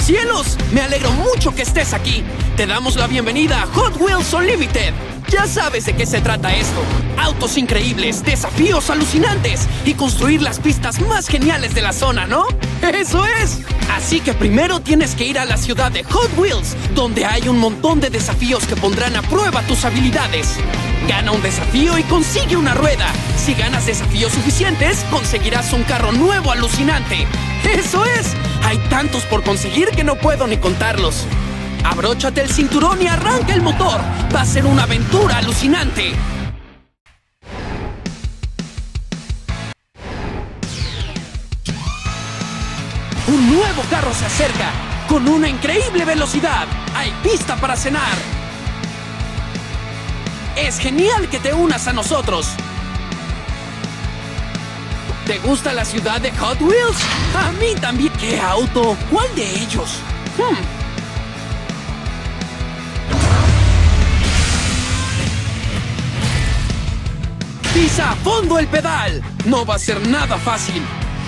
¡Cielos! Me alegro mucho que estés aquí. Te damos la bienvenida a Hot Wheels Unlimited. Ya sabes de qué se trata esto. Autos increíbles, desafíos alucinantes y construir las pistas más geniales de la zona, ¿no? ¡Eso es! Así que primero tienes que ir a la ciudad de Hot Wheels, donde hay un montón de desafíos que pondrán a prueba tus habilidades. Gana un desafío y consigue una rueda. Si ganas desafíos suficientes, conseguirás un carro nuevo alucinante. ¡Eso es! Hay tantos por conseguir que no puedo ni contarlos. Abróchate el cinturón y arranca el motor. Va a ser una aventura alucinante. Un nuevo carro se acerca, con una increíble velocidad. Hay pista para cenar. Es genial que te unas a nosotros. ¿Te gusta la ciudad de Hot Wheels? A mí también. ¿Qué auto? ¿Cuál de ellos? Pisa a fondo el pedal. No va a ser nada fácil.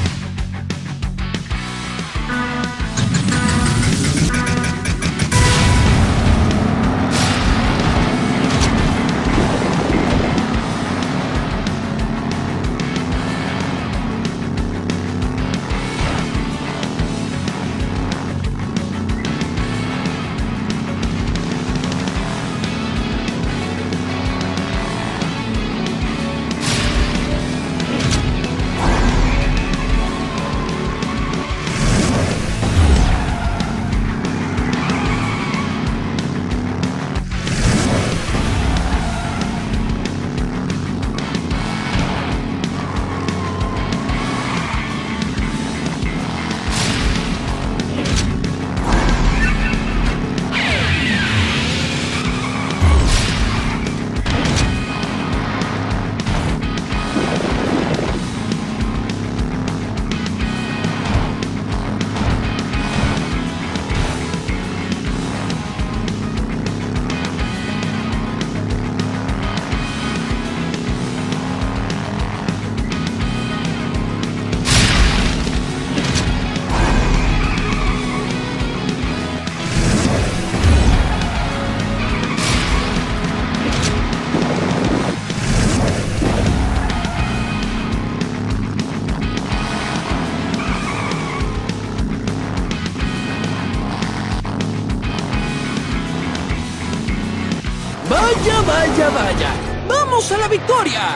¡Vaya, vaya, vaya! ¡Vamos a la victoria!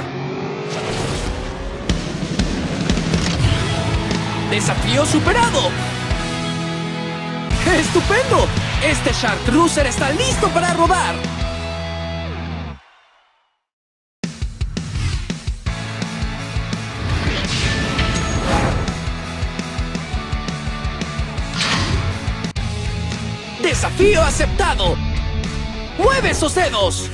¡Desafío superado! ¡Estupendo! Este Chartreuse está listo para rodar. ¡Desafío aceptado! ¡Mueve esos dedos!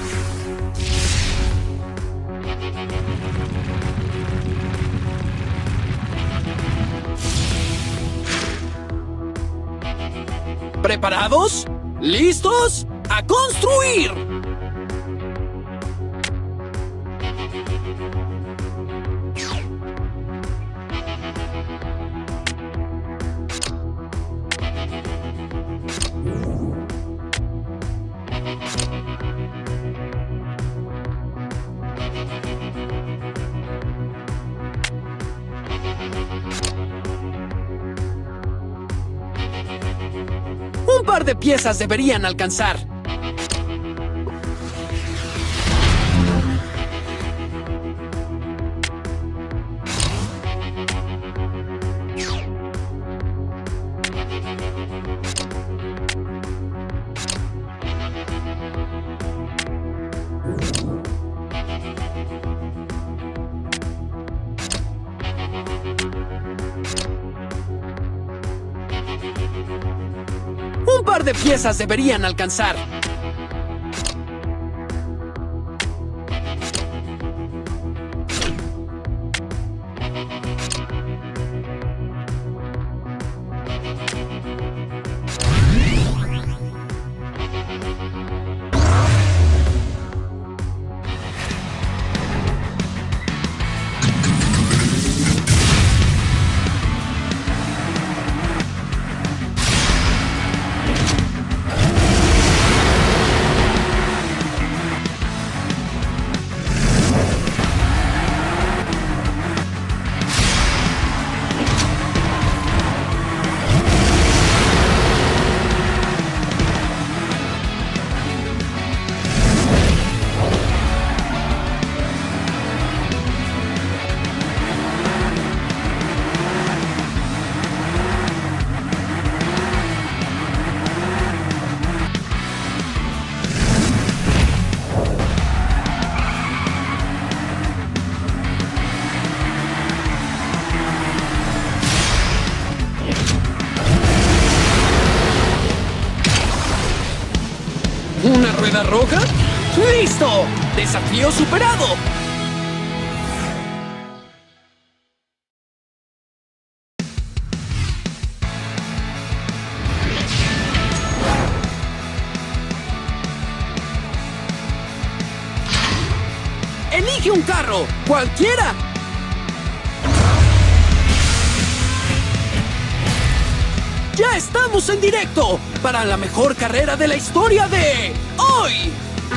¿Preparados? ¿Listos? ¡A construir! Un par de piezas deberían alcanzar. Un par de piezas deberían alcanzar. rueda roja? ¡Listo! ¡Desafío superado! ¡Elige un carro! ¡Cualquiera! ¡Ya estamos en directo! Para la mejor carrera de la historia de... ¡hoy!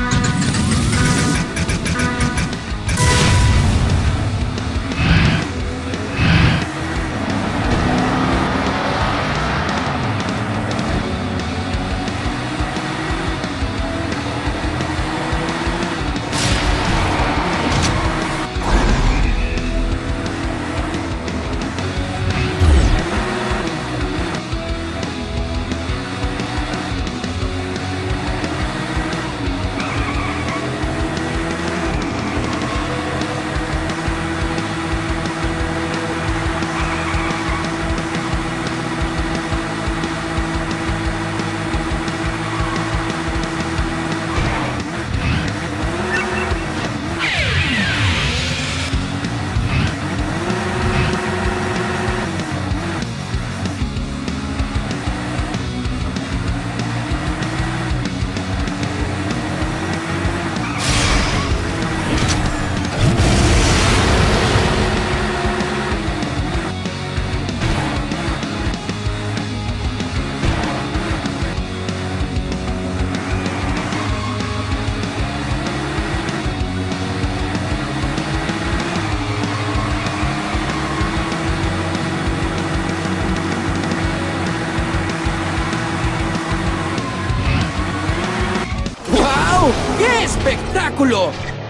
¡Qué espectáculo!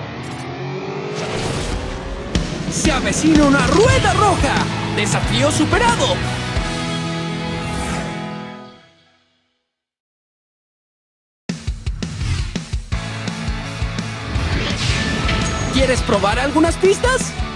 Se avecina una rueda roja. ¡Desafío superado! ¿Quieres probar algunas pistas?